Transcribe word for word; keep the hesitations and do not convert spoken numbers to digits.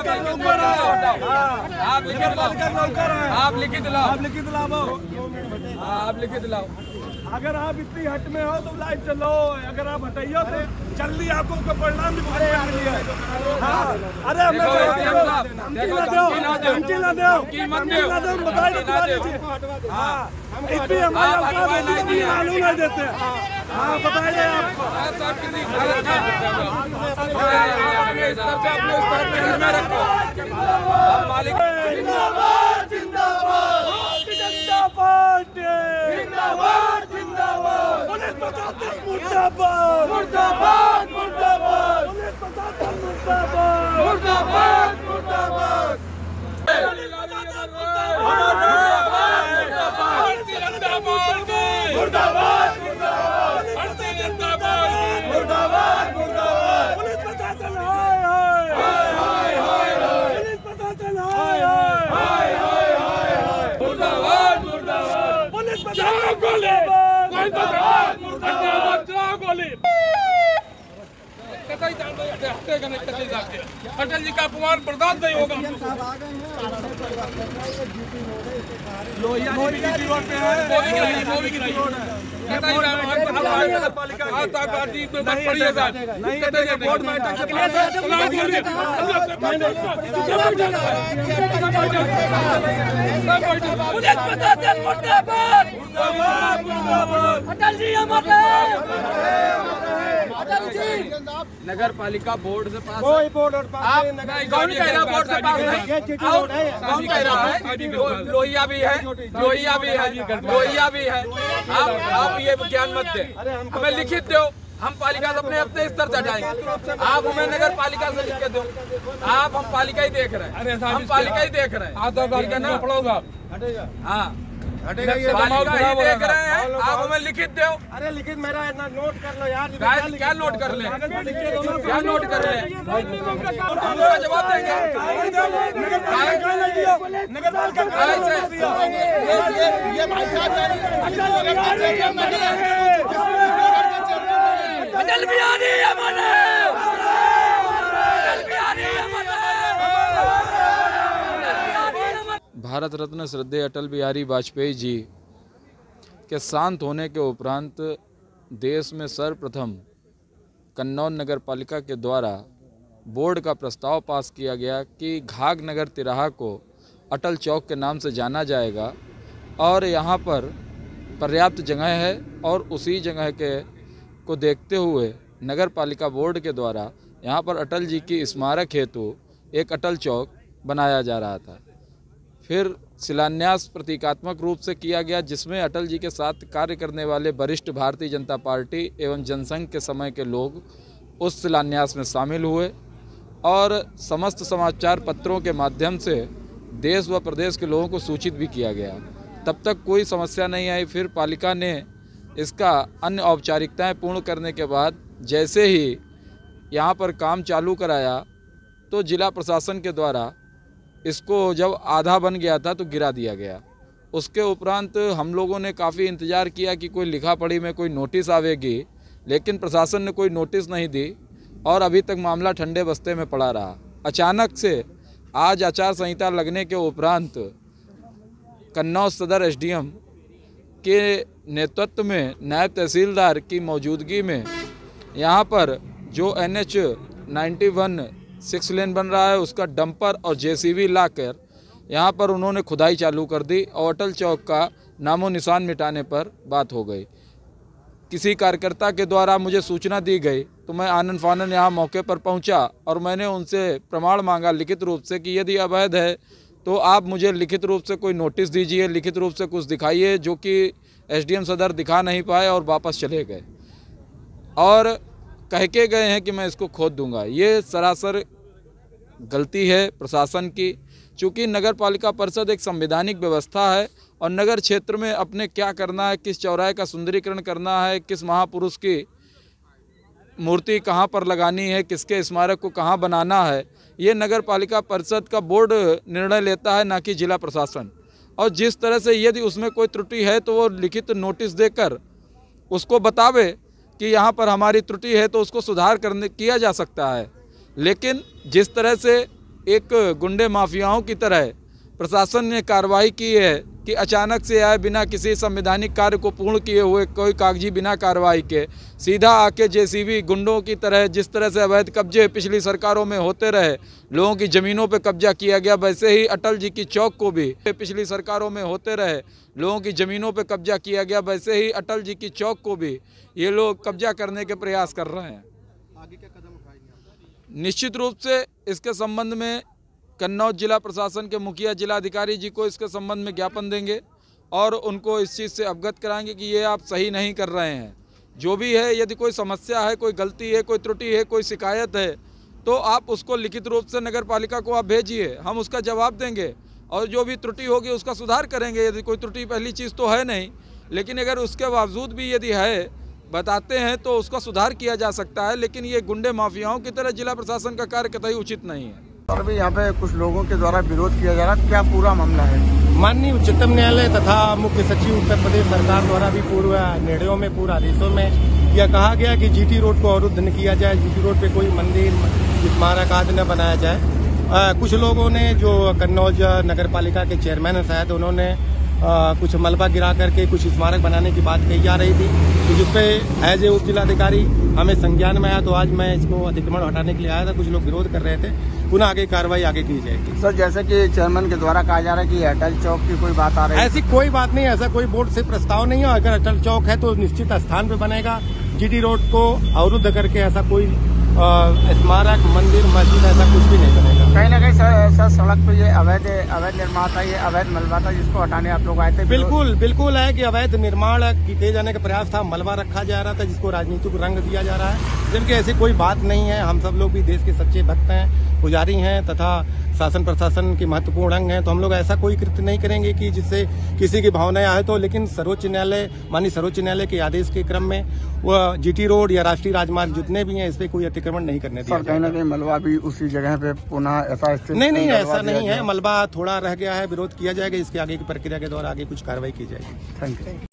आप लिखित आप लिखित लाओ आप लिखित लाओ आप लिखित लाओ। अगर आप इतनी हट में हो तो लाइव चलो, अगर आप हटाइयो तो जल्दी आपको उसका परिणाम भी भुगतना मिली है। हाँ, अरे हमें धमकी ना दो, बताइए हाँ, इतनी हमारे मालूम नहीं देते। हाँ बताइए आपको मुर्दाबाद मुर्दाबाद मुर्दाबाद मुर्दाबाद मुर्दाबाद मुर्दाबाद मुर्दाबाद मुर्दाबाद पुलिस प्रशासन हाय हाय हाय हाय पुलिस प्रशासन हाय हाय हाय हाय मुर्दाबाद मुर्दाबाद पुलिस प्रशासन गोली मुर्दाबाद मुर्दाबाद चलाओ गोली। कतई जान दो हटेगा नहीं, कतई जाके अटल जी का अपमान बर्दाश्त नहीं होगा। लोहिया जी रोड पे है, वो भी नहीं वो भी नहीं रोड है। कतई नगर पालिका आज तक पार्टी में बस पड़ी है नहीं, कतई बोर्ड में अटक के चलाओ गोली। पुलिस प्रशासन मुर्दाबाद मुर्दाबाद मुर्दाबाद अटल जी अमर अटल जी। नगर पालिका बोर्ड से पास कोई बोर्ड और आप कौन कह रहा बोर्ड से पास नहीं? कौन कह रहा है? लोहिया भी है, लोहिया भी है, लोहिया भी है। आप आप ये ज्ञान मत दे, हमें लिखित दो, हम पालिका से अपने अपने स्तर से हटाएंगे। आप हमें नगर पालिका से लिख के दो, आप हम पालिका ही देख रहे हैं, हम पालिका ही देख रहे हैं। हाँ हटेगा, ये पालिका ही देख रहे हैं, आप हमें लिखित दो। अरे लिखित मेरा नोट कर लो यार, क्या नोट कर ले, क्या नोट कर ले, उसका जवाब देंगे। नगर पालिका अटल बिहारी अमर अटल बिहारी अमर। भारत रत्न श्रद्धेय अटल बिहारी वाजपेयी जी के शांत होने के उपरांत देश में सर्वप्रथम कन्नौज नगर पालिका के द्वारा बोर्ड का प्रस्ताव पास किया गया कि घाघ नगर तिराहा को अटल चौक के नाम से जाना जाएगा और यहाँ पर पर्याप्त जगह है और उसी जगह के को देखते हुए नगर पालिका बोर्ड के द्वारा यहाँ पर अटल जी की स्मारक हेतु एक अटल चौक बनाया जा रहा था। फिर शिलान्यास प्रतीकात्मक रूप से किया गया, जिसमें अटल जी के साथ कार्य करने वाले वरिष्ठ भारतीय जनता पार्टी एवं जनसंघ के समय के लोग उस शिलान्यास में शामिल हुए और समस्त समाचार पत्रों के माध्यम से देश व प्रदेश के लोगों को सूचित भी किया गया। तब तक कोई समस्या नहीं आई। फिर पालिका ने इसका अन्य औपचारिकताएं पूर्ण करने के बाद जैसे ही यहाँ पर काम चालू कराया तो जिला प्रशासन के द्वारा इसको जब आधा बन गया था तो गिरा दिया गया। उसके उपरांत हम लोगों ने काफ़ी इंतज़ार किया कि कोई लिखा पढ़ी में कोई नोटिस आवेगी, लेकिन प्रशासन ने कोई नोटिस नहीं दी और अभी तक मामला ठंडे बस्ते में पड़ा रहा। अचानक से आज आचार संहिता लगने के उपरांत कन्नौज सदर एसडीएम के नेतृत्व में नायब तहसीलदार की मौजूदगी में यहाँ पर जो N H ninety one six lane बन रहा है उसका डंपर और जेसीबी लाकर यहाँ पर उन्होंने खुदाई चालू कर दी और अटल चौक का नामो निशान मिटाने पर बात हो गई। किसी कार्यकर्ता के द्वारा मुझे सूचना दी गई तो मैं आनन फानन यहाँ मौके पर पहुँचा और मैंने उनसे प्रमाण मांगा लिखित रूप से कि यदि अवैध है तो आप मुझे लिखित रूप से कोई नोटिस दीजिए, लिखित रूप से कुछ दिखाइए, जो कि एसडीएम सदर दिखा नहीं पाए और वापस चले गए और कह के गए हैं कि मैं इसको खोद दूंगा। ये सरासर गलती है प्रशासन की, चूँकि नगर पालिका परिषद एक संवैधानिक व्यवस्था है और नगर क्षेत्र में अपने क्या करना है, किस चौराहे का सुंदरीकरण करना है, किस महापुरुष की मूर्ति कहाँ पर लगानी है, किसके स्मारक को कहाँ बनाना है, ये नगर पालिका परिषद का बोर्ड निर्णय लेता है, ना कि जिला प्रशासन। और जिस तरह से यदि उसमें कोई त्रुटि है तो वो लिखित नोटिस देकर उसको बतावे कि यहाँ पर हमारी त्रुटि है तो उसको सुधार करने किया जा सकता है। लेकिन जिस तरह से एक गुंडे माफियाओं की तरह प्रशासन ने कार्रवाई की है कि अचानक से आए, बिना किसी संवैधानिक कार्य को पूर्ण किए हुए, कोई कागजी बिना कार्रवाई के सीधा आके जेसीबी गुंडों की तरह, जिस तरह से अवैध कब्जे पिछली सरकारों में होते रहे, लोगों की ज़मीनों पे कब्जा किया गया, वैसे ही अटल जी की चौक को भी पिछली सरकारों में होते रहे, लोगों की ज़मीनों पे कब्जा किया गया, वैसे ही अटल जी की चौक को भी ये लोग कब्जा करने के प्रयास कर रहे हैं। आगे क्या कदम उठाएंगे? निश्चित रूप से इसके संबंध में कन्नौज जिला प्रशासन के मुखिया जिलाधिकारी जी को इसके संबंध में ज्ञापन देंगे और उनको इस चीज़ से अवगत कराएंगे कि ये आप सही नहीं कर रहे हैं। जो भी है, यदि कोई समस्या है, कोई गलती है, कोई त्रुटि है, कोई शिकायत है, तो आप उसको लिखित रूप से नगर पालिका को आप भेजिए, हम उसका जवाब देंगे और जो भी त्रुटि होगी उसका सुधार करेंगे। यदि कोई त्रुटि पहली चीज़ तो है नहीं, लेकिन अगर उसके बावजूद भी यदि है, बताते हैं तो उसका सुधार किया जा सकता है। लेकिन ये गुंडे माफियाओं की तरह जिला प्रशासन का कार्य कतई उचित नहीं है। और अभी यहाँ पे कुछ लोगों के द्वारा विरोध किया जा रहा है, क्या पूरा मामला है? माननीय उच्चतम न्यायालय तथा मुख्य सचिव उत्तर प्रदेश सरकार द्वारा भी पूर्व निर्णयों में, पूर्व आदेशों में यह कहा गया कि जीटी रोड को अवरुद्ध न किया जाए, जीटी रोड पे कोई मंदिर, स्मारक आदि न बनाया जाए। आ, कुछ लोगों ने, जो कन्नौज नगर पालिका के चेयरमैन हैं शायद, उन्होंने आ, कुछ मलबा गिरा करके कुछ स्मारक बनाने की बात कही जा रही थी, तो जिसपे एज ए उप जिलाधिकारी हमें संज्ञान में आया, तो आज मैं इसको अतिक्रमण हटाने के लिए आया था। कुछ लोग विरोध कर रहे थे, पुनः आगे कार्रवाई आगे की जाएगी। सर, जैसे कि चेयरमैन के द्वारा कहा जा रहा है कि अटल चौक की कोई बात आ रही है, ऐसी कोई बात नहीं, ऐसा कोई बोर्ड से प्रस्ताव नहीं है। अगर अटल चौक है तो निश्चित स्थान पे बनेगा। जीटी रोड को अवरुद्ध करके ऐसा कोई स्मारक, मंदिर, मस्जिद ऐसा कुछ भी नहीं बनेगा। कहीं ना कहीं सर, सर सड़क पे ये अवैध अवैध निर्माण था, ये अवैध मलबा था, जिसको हटाने आप लोग आए थे। बिल्कुल बिल्कुल है कि अवैध निर्माण किए जाने का प्रयास था, मलबा रखा जा रहा था, जिसको राजनीतिक रंग दिया जा रहा है, जबकि ऐसी कोई बात नहीं है। हम सब लोग भी देश के सच्चे भक्त हैं, पुजारी हैं तथा शासन प्रशासन के महत्वपूर्ण अंग हैं, तो हम लोग ऐसा कोई कृत्य नहीं करेंगे कि जिससे किसी की भावनाएं आए। तो लेकिन सर्वोच्च न्यायालय, माननीय सर्वोच्च न्यायालय के आदेश के क्रम में वह जीटी रोड या राष्ट्रीय राजमार्ग जितने भी हैं, इस पे कोई अतिक्रमण नहीं करने दिया। कहीं ना कहीं मलबा भी उसी जगह पे पुनः ऐसा नहीं नहीं ऐसा नहीं है, मलबा थोड़ा रह गया है, विरोध किया जाएगा, इसके आगे की प्रक्रिया के द्वारा आगे कुछ कार्रवाई की जाएगी। Thank you.